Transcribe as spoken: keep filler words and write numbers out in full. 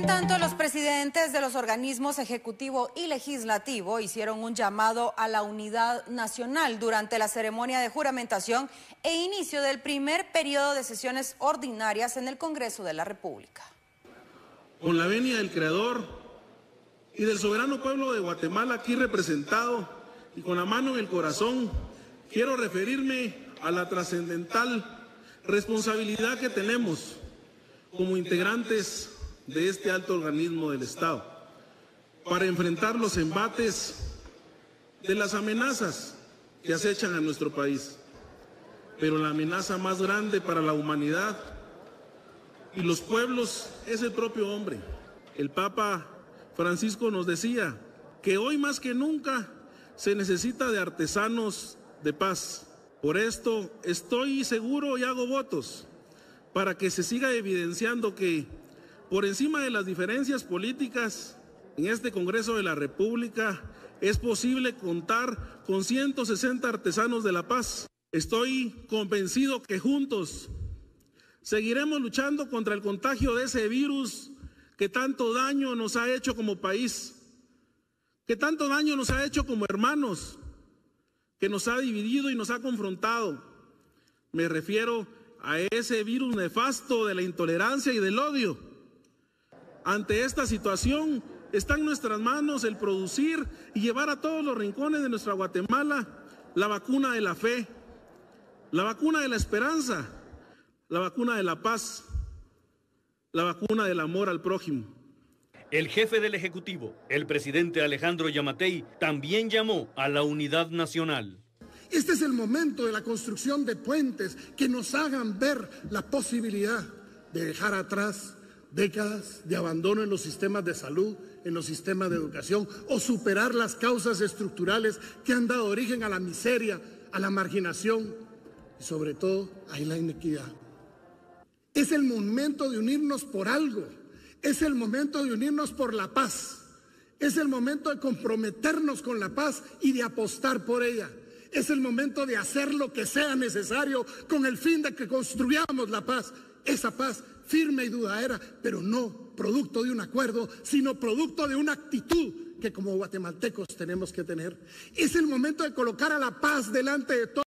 En tanto, los presidentes de los organismos ejecutivo y legislativo hicieron un llamado a la unidad nacional durante la ceremonia de juramentación e inicio del primer periodo de sesiones ordinarias en el Congreso de la República. Con la venia del Creador y del soberano pueblo de Guatemala aquí representado y con la mano en el corazón, quiero referirme a la trascendental responsabilidad que tenemos como integrantes de este alto organismo del Estado para enfrentar los embates de las amenazas que acechan a nuestro país. Pero la amenaza más grande para la humanidad y los pueblos es el propio hombre. El Papa Francisco nos decía que hoy más que nunca se necesita de artesanos de paz. Por esto estoy seguro y hago votos para que se siga evidenciando que por encima de las diferencias políticas en este Congreso de la República es posible contar con ciento sesenta artesanos de la paz. Estoy convencido que juntos seguiremos luchando contra el contagio de ese virus que tanto daño nos ha hecho como país, que tanto daño nos ha hecho como hermanos, que nos ha dividido y nos ha confrontado. Me refiero a ese virus nefasto de la intolerancia y del odio. Ante esta situación está en nuestras manos el producir y llevar a todos los rincones de nuestra Guatemala la vacuna de la fe, la vacuna de la esperanza, la vacuna de la paz, la vacuna del amor al prójimo. El jefe del Ejecutivo, el presidente Alejandro Yamatei, también llamó a la unidad nacional. Este es el momento de la construcción de puentes que nos hagan ver la posibilidad de dejar atrás décadas de abandono en los sistemas de salud, en los sistemas de educación, o superar las causas estructurales que han dado origen a la miseria, a la marginación y sobre todo a la inequidad. Es el momento de unirnos por algo, es el momento de unirnos por la paz, es el momento de comprometernos con la paz y de apostar por ella. Es el momento de hacer lo que sea necesario con el fin de que construyamos la paz. Esa paz firme y duradera, pero no producto de un acuerdo, sino producto de una actitud que como guatemaltecos tenemos que tener. Es el momento de colocar a la paz delante de todos.